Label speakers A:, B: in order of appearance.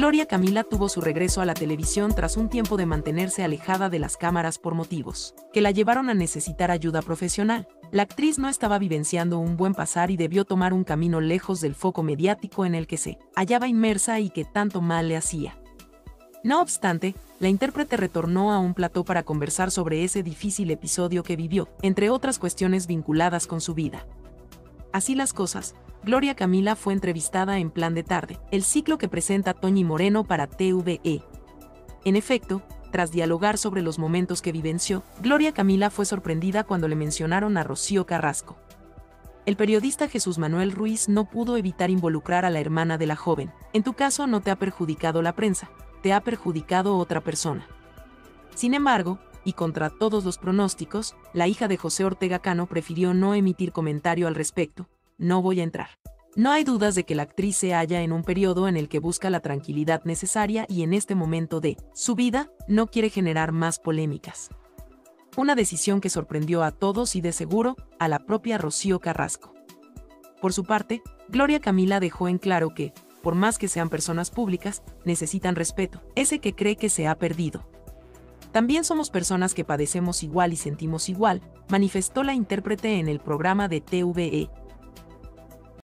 A: Gloria Camila tuvo su regreso a la televisión tras un tiempo de mantenerse alejada de las cámaras por motivos que la llevaron a necesitar ayuda profesional. La actriz no estaba vivenciando un buen pasar y debió tomar un camino lejos del foco mediático en el que se hallaba inmersa y que tanto mal le hacía. No obstante, la intérprete retornó a un plató para conversar sobre ese difícil episodio que vivió, entre otras cuestiones vinculadas con su vida. Así las cosas, Gloria Camila fue entrevistada en Plan de Tarde, el ciclo que presenta Toñi Moreno para TVE. En efecto, tras dialogar sobre los momentos que vivenció, Gloria Camila fue sorprendida cuando le mencionaron a Rocío Carrasco. El periodista Jesús Manuel Ruiz no pudo evitar involucrar a la hermana de la joven. En tu caso no te ha perjudicado la prensa, te ha perjudicado otra persona. Sin embargo, y contra todos los pronósticos, la hija de José Ortega Cano prefirió no emitir comentario al respecto. No voy a entrar. No hay dudas de que la actriz se halla en un periodo en el que busca la tranquilidad necesaria y en este momento de su vida no quiere generar más polémicas. Una decisión que sorprendió a todos y de seguro a la propia Rocío Carrasco. Por su parte, Gloria Camila dejó en claro que, por más que sean personas públicas, necesitan respeto, ese que cree que se ha perdido. También somos personas que padecemos igual y sentimos igual, manifestó la intérprete en el programa de TVE.